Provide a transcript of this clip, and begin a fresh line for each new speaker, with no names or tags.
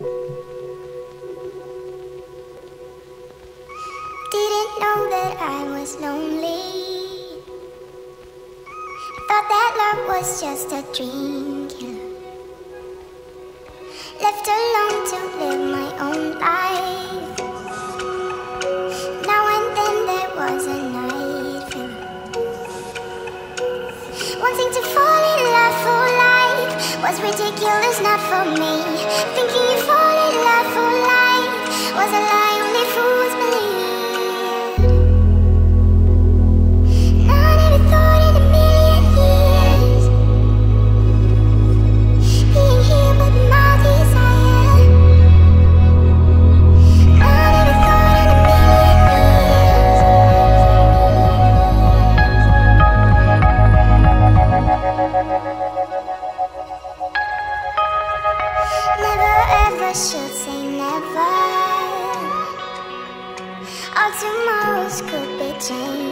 Didn't know that I was lonely. Thought that love was just a dream killer. Left alone to live my own life. Now and then there was a night feeling. Wanting to fall in love for life was ridiculous, not for me. Thinking you fall in love for life was a lie only fools believe. Should say never. All tomorrows could be changed.